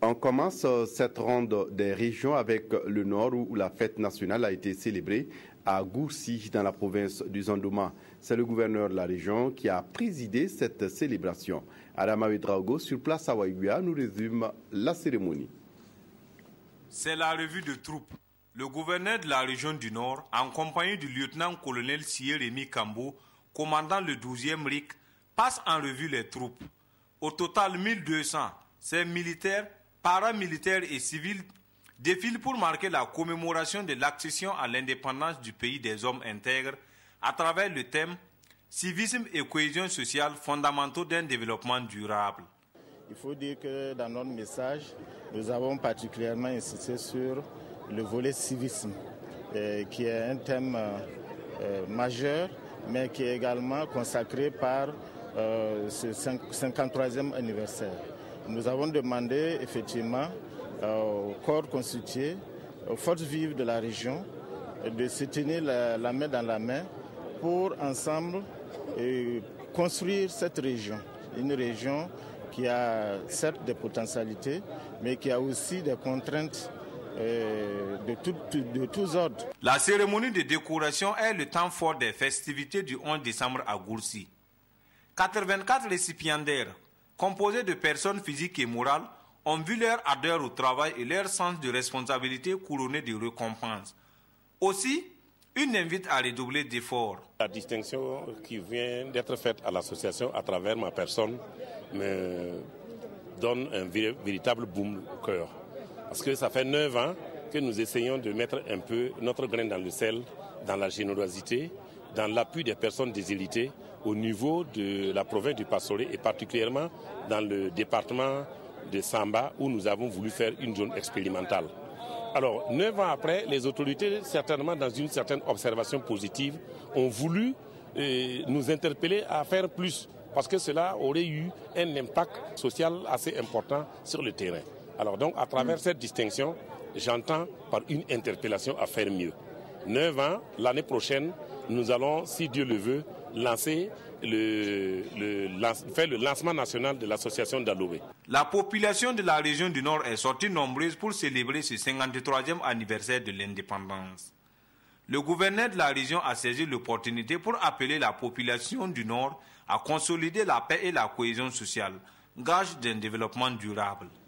On commence cette ronde des régions avec le Nord où la fête nationale a été célébrée à Gourcy dans la province du Zondouma. C'est le gouverneur de la région qui a présidé cette célébration. Adama Ouedraogo sur place à Waïguia nous résume la cérémonie. C'est la revue de troupes. Le gouverneur de la région du Nord, en compagnie du lieutenant-colonel Sié-Rémy Kambo, commandant le 12e RIC, passe en revue les troupes. Au total, 1200, ces militaires, paramilitaires et civils défilent pour marquer la commémoration de l'accession à l'indépendance du pays des hommes intègres à travers le thème « Civisme et cohésion sociale fondamentaux d'un développement durable ». Il faut dire que dans notre message, nous avons particulièrement insisté sur le volet civisme, qui est un thème majeur, mais qui est également consacré par ce 53e anniversaire. Nous avons demandé effectivement aux corps constitués, aux forces vives de la région, de se tenir la main dans la main pour ensemble construire cette région. Une région qui a certes des potentialités, mais qui a aussi des contraintes de tous ordres. La cérémonie de décoration est le temps fort des festivités du 11 décembre à Gourcy. 84 récipiendaires, composés de personnes physiques et morales, ont vu leur ardeur au travail et leur sens de responsabilité couronné de récompenses. Aussi, une invite à redoubler d'efforts. La distinction qui vient d'être faite à l'association à travers ma personne me donne un véritable baume au cœur. Parce que ça fait 9 ans que nous essayons de mettre un peu notre grain dans le sel, dans la générosité, dans l'appui des personnes déshéritées au niveau de la province du Pastoré et particulièrement dans le département de Samba où nous avons voulu faire une zone expérimentale. Alors, 9 ans après, les autorités, certainement dans une certaine observation positive, ont voulu nous interpeller à faire plus parce que cela aurait eu un impact social assez important sur le terrain. Alors donc, à travers cette distinction, j'entends par une interpellation à faire mieux. 9 ans, l'année prochaine, nous allons, si Dieu le veut, faire le lancement national de l'association d'Aloé. La population de la région du Nord est sortie nombreuse pour célébrer ce 53e anniversaire de l'indépendance. Le gouverneur de la région a saisi l'opportunité pour appeler la population du Nord à consolider la paix et la cohésion sociale, gage d'un développement durable.